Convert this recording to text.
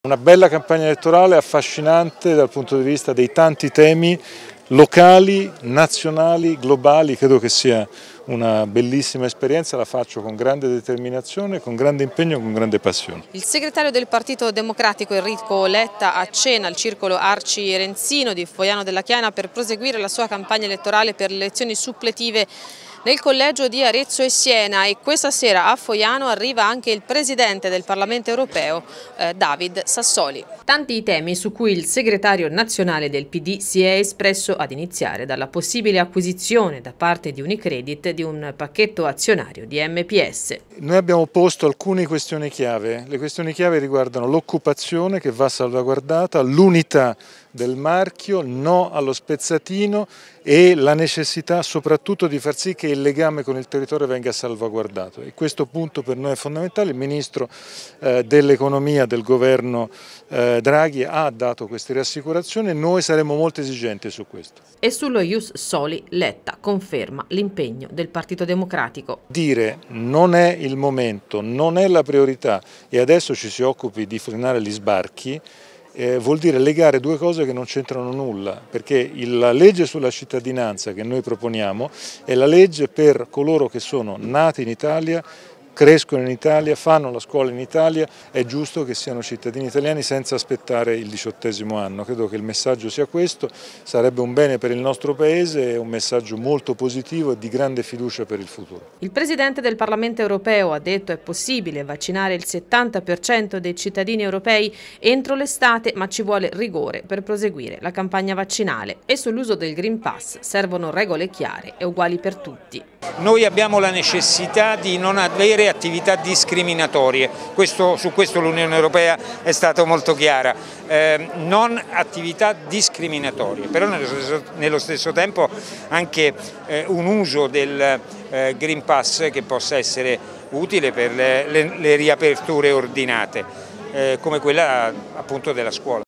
Una bella campagna elettorale affascinante dal punto di vista dei tanti temi locali, nazionali, globali. Credo che sia una bellissima esperienza, la faccio con grande determinazione, con grande impegno e con grande passione. Il segretario del Partito Democratico Enrico Letta accena al circolo Arci-Renzino di Foiano della Chiana per proseguire la sua campagna elettorale per le elezioni suppletive nel collegio di Arezzo e Siena, e questa sera a Foiano arriva anche il presidente del Parlamento europeo David Sassoli. Tanti i temi su cui il segretario nazionale del PD si è espresso, ad iniziare dalla possibile acquisizione da parte di Unicredit di un pacchetto azionario di MPS. Noi abbiamo posto alcune questioni chiave. Le questioni chiave riguardano l'occupazione che va salvaguardata, l'unità del marchio, no allo spezzatino e la necessità soprattutto di far sì che il legame con il territorio venga salvaguardato. E questo punto per noi è fondamentale. Il Ministro dell'Economia del governo Draghi ha dato queste rassicurazioni e noi saremo molto esigenti su questo. E sullo Ius Soli Letta conferma l'impegno del Partito Democratico. Dire non è il momento, non è la priorità e adesso ci si occupi di frenare gli sbarchi vuol dire legare due cose che non c'entrano nulla, perché la legge sulla cittadinanza che noi proponiamo è la legge per coloro che sono nati in Italia, crescono in Italia, fanno la scuola in Italia, è giusto che siano cittadini italiani senza aspettare il 18° anno. Credo che il messaggio sia questo, sarebbe un bene per il nostro Paese, è un messaggio molto positivo e di grande fiducia per il futuro. Il Presidente del Parlamento europeo ha detto è possibile vaccinare il 70% dei cittadini europei entro l'estate, ma ci vuole rigore per proseguire la campagna vaccinale, e sull'uso del Green Pass servono regole chiare e uguali per tutti. Noi abbiamo la necessità di non avere attività discriminatorie, su questo l'Unione Europea è stata molto chiara, non attività discriminatorie, però nello stesso tempo anche un uso del Green Pass che possa essere utile per le riaperture ordinate, come quella appunto della scuola.